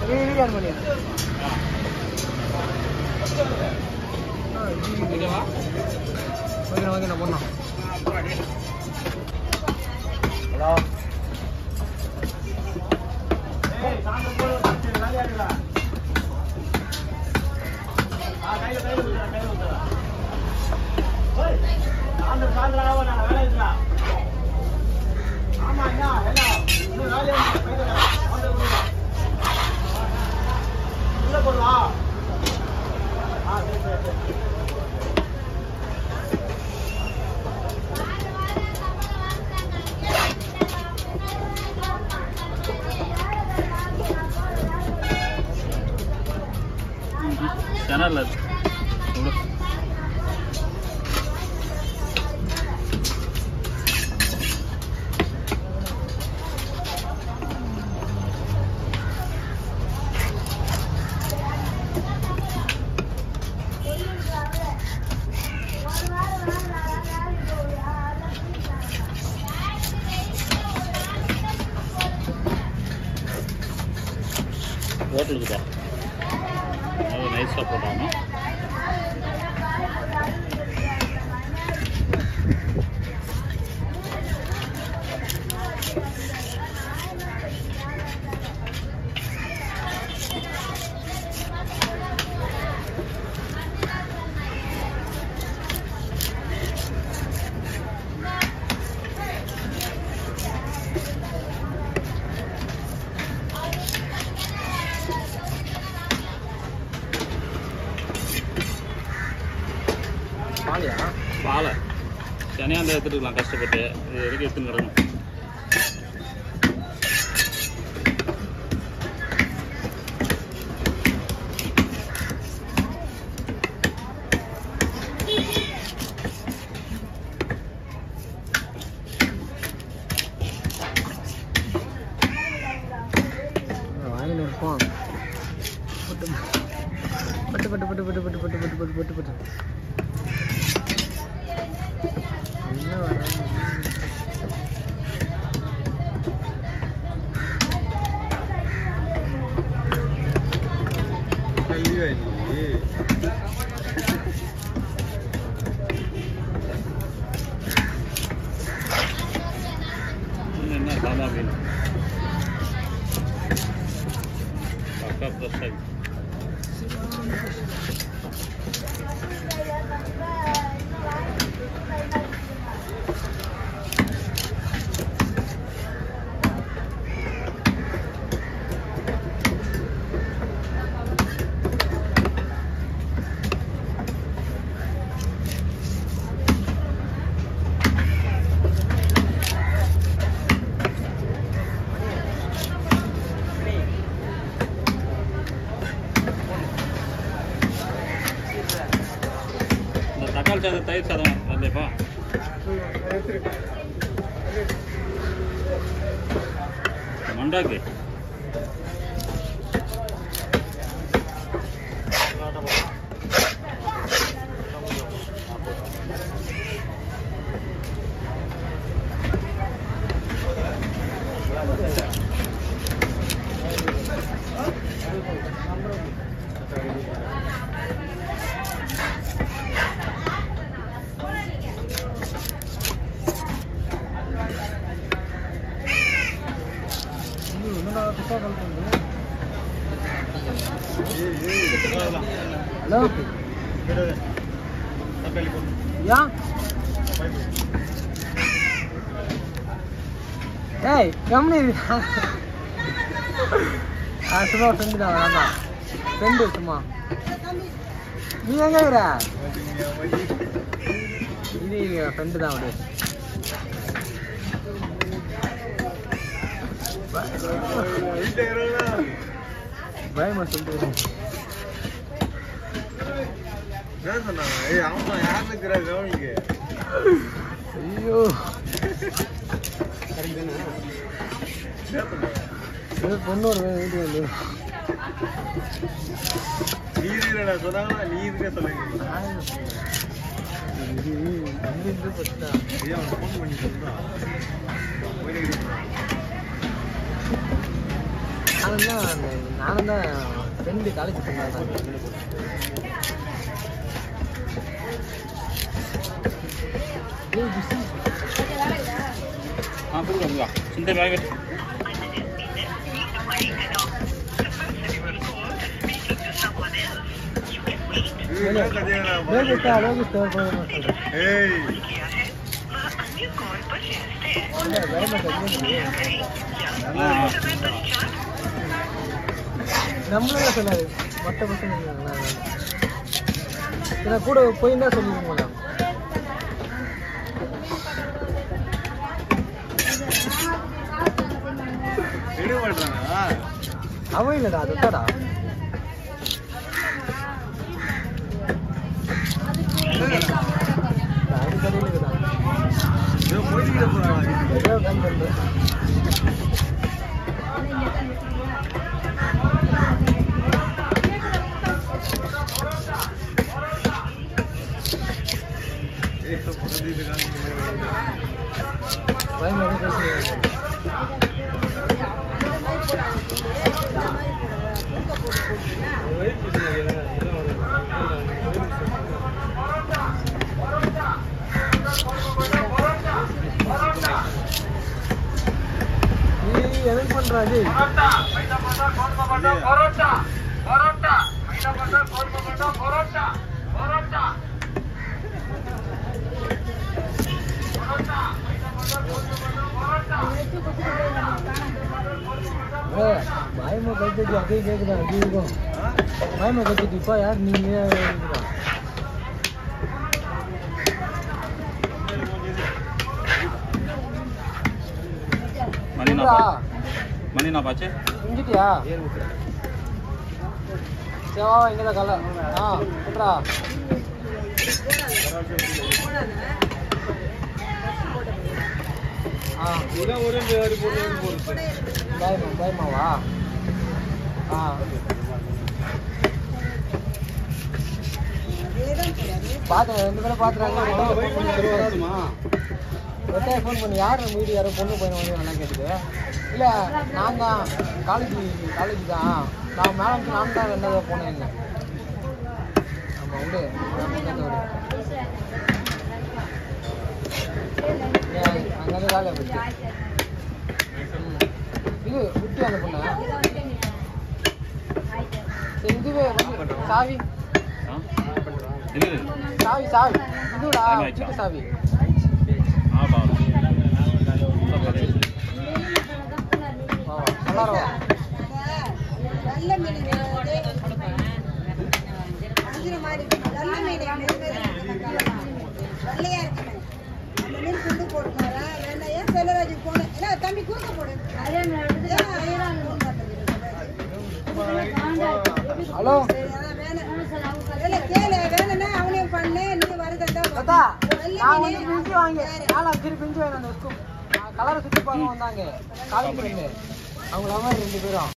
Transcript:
Video on பண்ணி ஓகேவா okay நான் பண்ணோம் ஹலோ ஏய் சாந்த போடு வேலையா இருக்கடா கையில ஊத்துடா ஓய் சாந்தராவா நான் வேலை இருக்கடா ஆமா அண்ணா எல்லாம் இன்னும் வேலையா இருக்கு சாந்த போடுடா உள்ள போடுவா சரி சேனல்ல ஹோட்டலுக்கு தான் அது நைஸாக போட்டாங்க பாலை தனியாக அந்த எடுத்துட்டுக்கலாம் கஷ்டப்பட்டு இது வரைக்கும் எடுத்துன்னு வரணும் வாங்கி இருப்போம் பட்டு பட்டு பட்டு பட்டு பட்டு பட்டு பட்டு பட்டு பட்டு பட்டு என்ன காமா மீன் பக்கா ஃப்ரெஷ்ஷாக தக்காளி சாதம் தயிர் சாதம் வந்தேப்பா மண்டாக்கு ஹலோ யா ஏய் கம்னி சும்மா ஃப்ரெண்டு தான் வேணாம் ஃப்ரெண்டு சும்மா நீ எங்க இருக்கிற இது ஃப்ரெண்டு தான் அவரு பயமா சொல்லிட்டு ஐயோ பொண்ணு ஒரு வீட்டு வந்து நீ சொன்னாங்களா நீ இதுக்கே சொல்லுங்க நானும் தான் ஃப்ரெண்டு காலேஜ் சொன்னாங்க. இந்த பேக்கெட் நம்மள சொல்லாது மொத்த பசங்க கூட போயிருந்தா சொல்லிருக்கோம். அவன் இல்லடா அதுதாடா எதுக்கு பண்றாரு பயமா கத்துட்டு அதே கேக்குதா அப்படி இருக்கும். பயமா கத்துட்டு இப்ப யார் நீங்க மணி நான் பாச்சு செஞ்சுட்டியா? சேவா இங்கதான் கல சொல்றா பயமாவா? பார்த்தேன் 2 பேரும் பார்த்துறாங்க. ஒருத்தையா ஃபோன் பண்ணி யார் நம்ம வீடு யாரோ பொண்ணு பையன் வந்து நல்லா கேட்டுது. இல்லை நான் தான் காலேஜ் தான் நான் மேடம் நானும் தான் 2வது போனேன். இல்லை ஆமாம் உண்டு அங்கே வேலை போச்சு. இது விட்டு அந்த பொண்ணு சரி இதுவே சாவி இதுடா வீட்டு சாவி ஹலோ அவனையும் பண்ணு நீ வருதா நான் வந்து பிஞ்சு வாங்கி பிஞ்சு வாங்க கலரை சுற்றி பார்க்க வந்தாங்க காலேஜ் அவங்கள 2 பேரும்